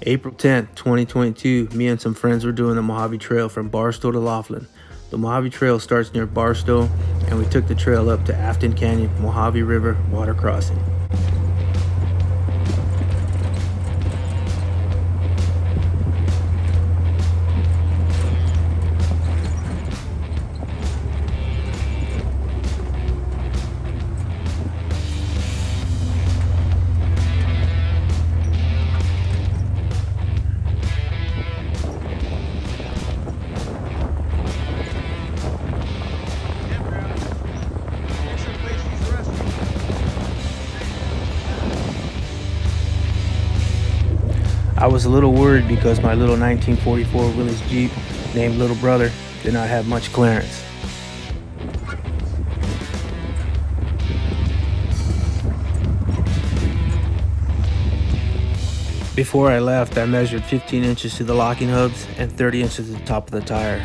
April 10th, 2022, me and some friends were doing the Mojave Trail from Barstow to Laughlin. The Mojave Trail starts near Barstow, and we took the trail up to Afton Canyon Mojave River water crossing. I was a little worried because my little 1944 Willys Jeep named Little Brother did not have much clearance. Before I left, I measured 15 inches to the locking hubs and 30 inches to the top of the tire.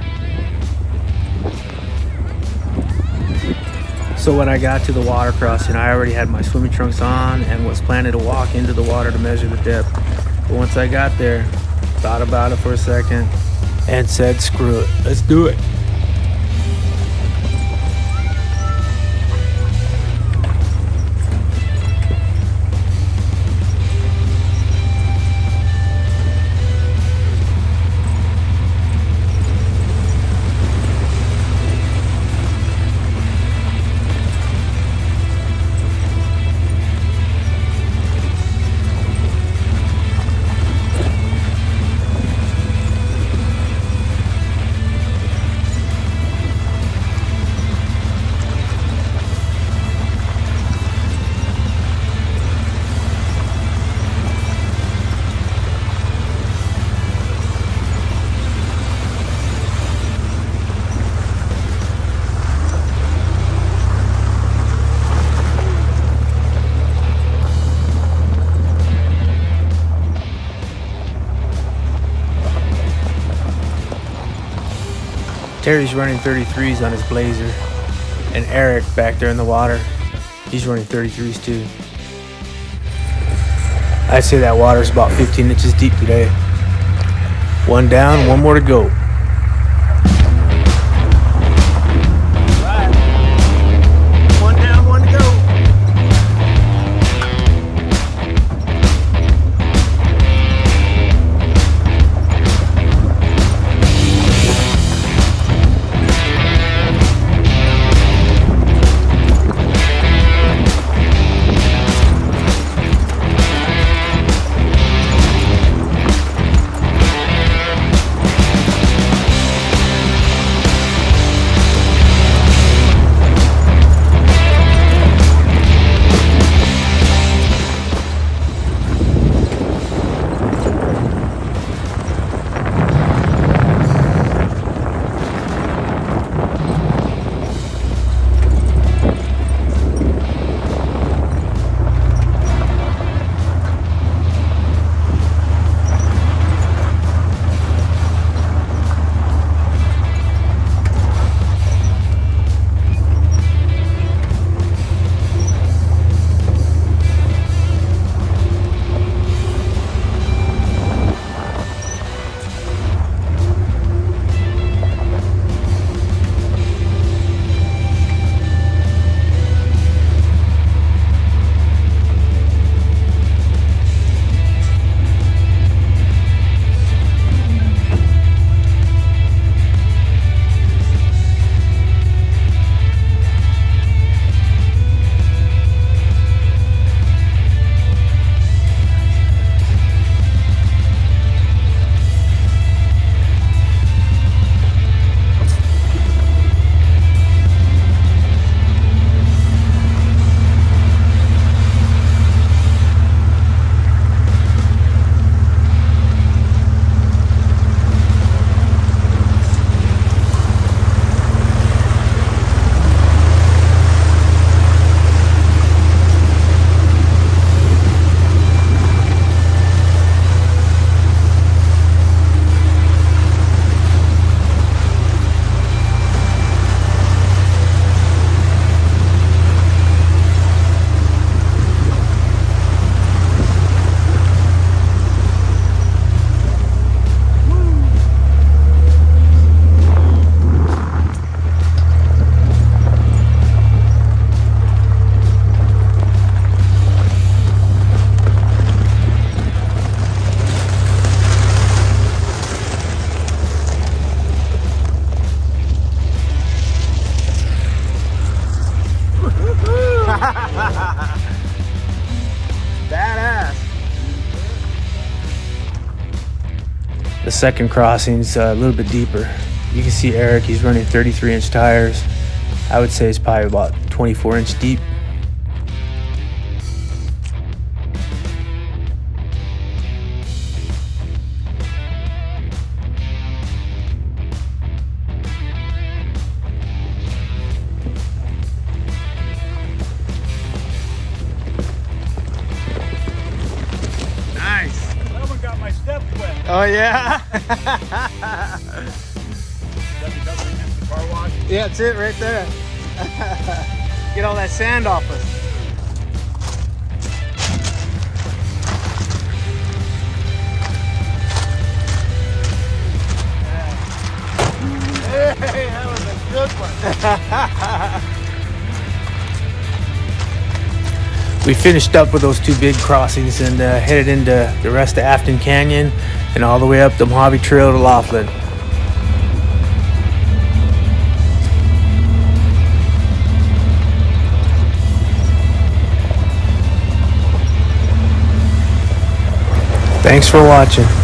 So when I got to the water crossing, I already had my swimming trunks on and was planning to walk into the water to measure the depth. But once I got there, thought about it for a second and said, screw it, let's do it. Terry's running 33s on his Blazer, and Eric back there in the water, he's running 33s too. I'd say that water's about 15 inches deep today. One down, one more to go. second crossing's a little bit deeper. You can see Eric, he's running 33-inch tires. I would say it's probably about 24-inch deep. Nice. That one got my steps wet. Oh yeah? The car wash. Yeah, that's it right there. Get all that sand off us. Hey, that was a good one. We finished up with those two big crossings and headed into the rest of Afton Canyon and all the way up the Mojave Trail to Laughlin. Thanks for watching.